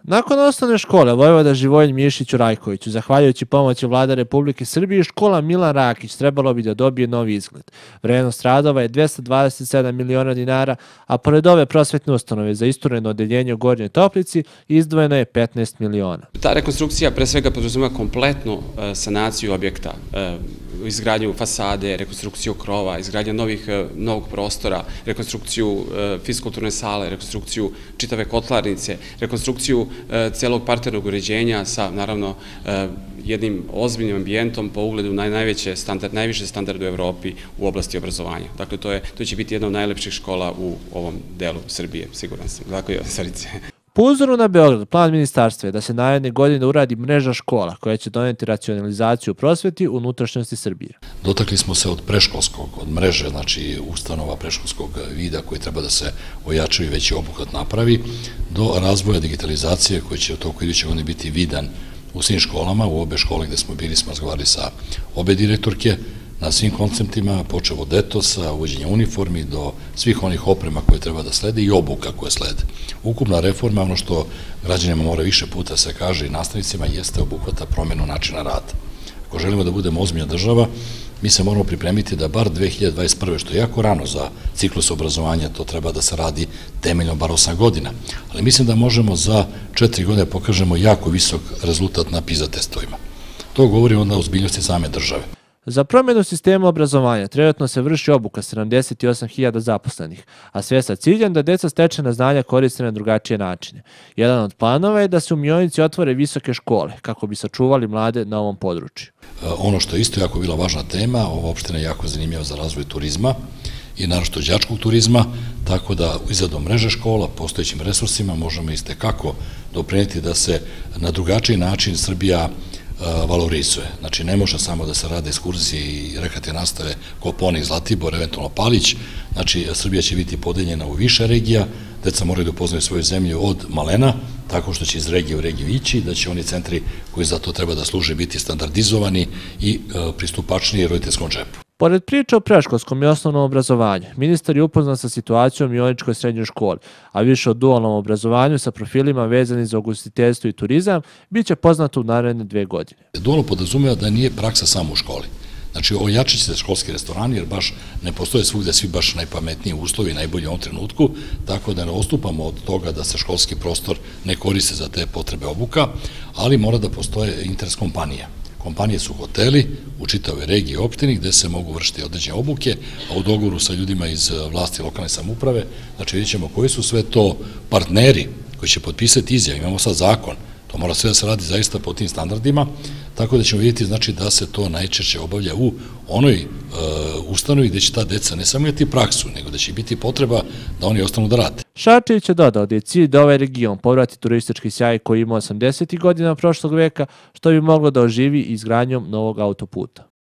Nakon osnovne škole Vojvoda Živojin Mišić u Rajkoviću, zahvaljujući pomoći Vlade Republike Srbije, škola Milan Rakić trebalo bi da dobije novi izgled. Vrednost radova je 227 miliona dinara, a pored ove prosvetne ustanove za istureno odeljenje u Gornjoj Toplici izdvojeno je 15 miliona. Ta rekonstrukcija pre svega podrazumeva kompletnu sanaciju objekta, izgradnju fasade, rekonstrukciju krova, izgradnju novog prostora, rekonstrukciju fiskulturne sale, rekonstrukciju čitave kotlarnice, rekonstrukciju celog parternog uređenja sa, naravno, jednim ozbiljnim ambijentom po ugledu na najviše standarde u Evropi u oblasti obrazovanja. Dakle, to će biti jedna od najlepših škola u ovom delu Srbije, siguran sam. Dakle, Josarice. Po uzoru na Beograd, plan ministarstva je da se naredne godine uradi mreža škola koja će doneti racionalizaciju prosveti u unutrašnjosti Srbije. Dotakli smo se od predškolskog, od mreže, znači ustanova predškolskog vida koji treba da se ojačaju i veći obuhvat napravi, do razvoja digitalizacije koji će u toku iduće godine biti vidan u svim školama. U obe škole gde smo bili smo razgovarali sa obe direktorke na svim konceptima, počev od etosa, uvođenja uniformi do svih onih oprema koje treba da slede i obuka koje slede. Ukupna reforma, ono što građanima mora više puta se kaže i nastavnicima, jeste obuhvata promenu načina rada. Ako želimo da budemo ozbiljna država, mi se moramo pripremiti da bar 2021. što je jako rano za ciklus obrazovanja, to treba da se radi temeljno bar 8 godina. Ali mislim da možemo za 4 godine pokažemo jako visok rezultat na PISA testovima. To govori onda o ozbiljnosti same države. Za promjenu sistema obrazovanja trenutno se vrši obuka 78.000 zaposlenih, a sve sa ciljem da deca stečena znanja koriste na drugačije načine. Jedan od planova je da se u Mionici otvore visoke škole, kako bi sačuvali mlade na ovom području. Ono što je isto jako bila važna tema, ova opština je jako zanimljiva za razvoj turizma i naročito đačkog turizma, tako da izradom mreže škola, postojećim resursima možemo istekako doprineti da se na drugačiji način Srbija valorizuje. Znači, ne može samo da se rade ekskurzije i rekreativne nastave Kopaonik, Zlatibor, eventualno Palić. Znači, Srbija će biti podeljena u više regija, deca moraju da upoznaju svoju zemlju od malena, tako što će iz regije u regiju ići, da će oni centri koji za to treba da služe biti standardizovani i pristupačniji roditeljskom džepu. Pored priče o predškolskom i osnovnom obrazovanju, ministar je upoznat sa situacijom u Mioničkoj srednjoj školi, a više o dualnom obrazovanju sa profilima vezanim za ugostiteljstvo i turizam biće poznato u naredne 2 godine. Dualno podrazumeva da nije praksa samo u školi. Znači, ojačit će se školski restorani, jer baš ne postoje svugde svi baš najpametniji uslovi, najbolji u ovom trenutku, tako da ne odstupamo od toga da se školski prostor ne koriste za te potrebe obuka, ali mora da postoje interes kompanija. Kompanije su hoteli u čitavoj regiji i opštini gde se mogu vršiti određene obuke, a u dogovoru sa ljudima iz vlasti lokalne samouprave, znači vidjet ćemo koji su sve to partneri koji će potpisati izjave. Imamo sad zakon, to mora sve da se radi zaista po tim standardima, tako da ćemo vidjeti znači, da se to najčešće obavlja u onoj ustanovi gde će ta deca ne samo imati praksu, nego da će biti potreba da oni ostanu da rade. Šarčević je dodao da je cilj da ovaj region povrati turistički sjaj koji ima 80. godina prošlog veka, što bi moglo da oživi izgradnjom novog autoputa.